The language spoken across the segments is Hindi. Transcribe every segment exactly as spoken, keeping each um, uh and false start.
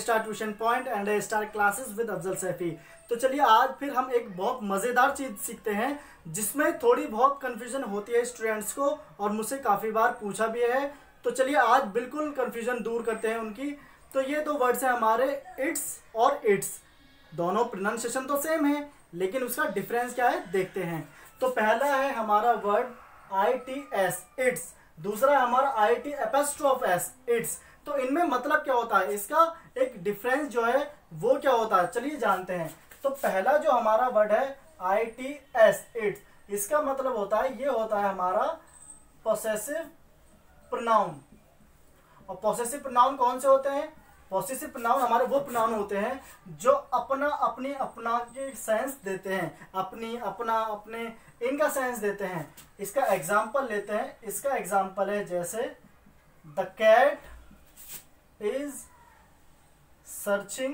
Star tuition point and A star classes with Afzal Saifi. तो चलिए आज फिर हम एक बहुत मज़ेदार चीज़ सीखते हैं जिसमें थोड़ी बहुत कन्फ्यूजन होती है स्टूडेंट्स को और मुझसे काफ़ी बार पूछा भी है। तो चलिए आज बिल्कुल कन्फ्यूजन दूर करते हैं उनकी। तो ये दो वर्ड्स हैं हमारे, इट्स और इट्स। दोनों प्रोनाउंसिएशन तो सेम है लेकिन उसका डिफरेंस क्या है देखते हैं। तो पहला है हमारा word I T S, it's. दूसरा है हमारा I T apostrophe S, it's. तो इनमें मतलब क्या होता है, इसका एक डिफरेंस जो है वो क्या होता है, चलिए जानते हैं। तो पहला जो हमारा वर्ड है आई टी एस, इट्स, इसका मतलब होता है, ये होता है हमारा पोसेसिव प्रोनाउन। और पोसेसिव प्रोनाउन कौन से होते हैं? पोसेसिव प्रोनाउन हमारे वो प्रोनाउन होते हैं जो अपना अपनी अपना के सेंस देते हैं, अपनी अपना अपने इनका सेंस देते हैं। इसका एग्जाम्पल लेते हैं। इसका एग्जाम्पल है जैसे the cat is searching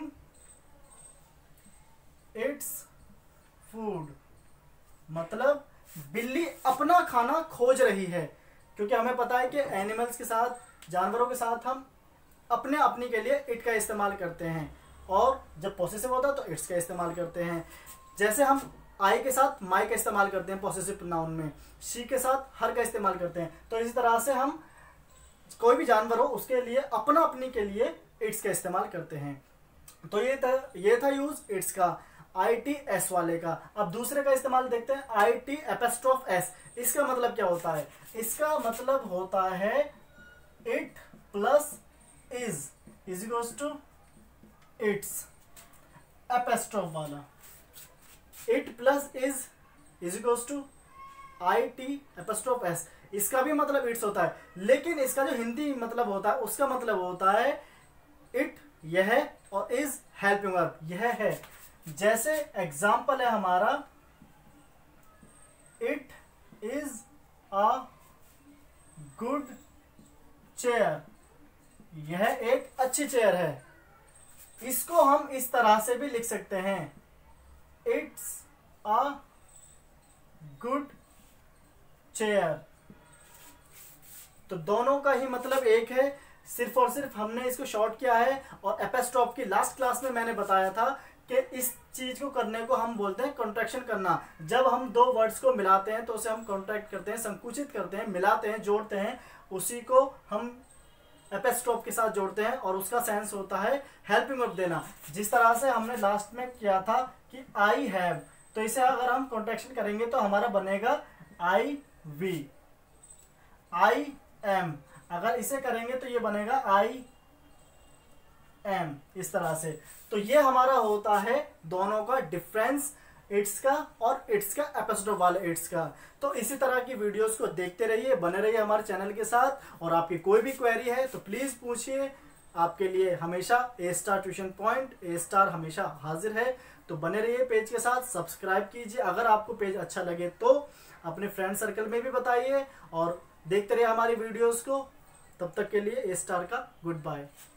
its food. मतलब बिल्ली अपना खाना खोज रही है, क्योंकि हमें पता है कि एनिमल्स के साथ, जानवरों के साथ हम अपने अपनी के लिए इट का इस्तेमाल करते हैं, और जब पॉसेसिव होता है तो इट्स का इस्तेमाल करते हैं। जैसे हम आई के साथ माई का इस्तेमाल करते हैं पॉसेसिव प्रोनाउन में, शी के साथ हर का इस्तेमाल करते हैं। तो इसी तरह से हम कोई भी जानवर हो उसके लिए अपना अपनी के लिए इट्स का इस्तेमाल करते हैं। तो ये था ये था यूज इट्स का, आई टी एस वाले का। अब दूसरे का इस्तेमाल देखते हैं, आई टी एपोस्ट्रोफ एस। इसका मतलब क्या होता है? इसका मतलब होता है it plus is is equals to its. Apostrophe वाला it plus is is equals to I T apostrophe S, इसका भी मतलब इट्स होता है, लेकिन इसका जो हिंदी मतलब होता है उसका मतलब होता है इट यह है और इज हेल्पिंग वर्ब यह है। जैसे एग्जाम्पल है हमारा it is a good chair, यह एक अच्छी चेयर है। इसको हम इस तरह से भी लिख सकते हैं, इट्स अ गुड चेयर। तो दोनों का ही मतलब एक है, सिर्फ और सिर्फ हमने इसको शॉर्ट किया है। और एपोस्ट्रोफ की लास्ट क्लास में मैंने बताया था कि इस चीज को करने को हम बोलते हैं कॉन्ट्रैक्शन करना। जब हम दो वर्ड्स को मिलाते हैं तो उसे हम कॉन्ट्रैक्ट करते हैं, संकुचित करते हैं, मिलाते हैं, जोड़ते हैं, उसी को हम एपोस्ट्रोफ के साथ जोड़ते हैं और उसका सेंस होता है हेल्पिंग वर्ब देना। जिस तरह से हमने लास्ट में किया था कि आई हैव, तो इसे अगर हम कॉन्ट्रैक्शन करेंगे तो हमारा बनेगा आई वी। आई एम, अगर इसे करेंगे तो ये बनेगा आई एम, इस तरह से। तो ये हमारा होता है दोनों का डिफरेंस, इट्स का और इट्स का, एपोस्ट्रोफ वाले इट्स का। तो इसी तरह की वीडियोस को देखते रहिए, बने रहिए हमारे चैनल के साथ। और आपकी कोई भी क्वेरी है तो प्लीज़ पूछिए, आपके लिए हमेशा A star tuition point, A star हमेशा हाजिर है। तो बने रहिए पेज के साथ, सब्सक्राइब कीजिए। अगर आपको पेज अच्छा लगे तो अपने फ्रेंड सर्कल में भी बताइए और देखते रहिए हमारी वीडियोस को। तब तक के लिए ए स्टार का गुड बाय।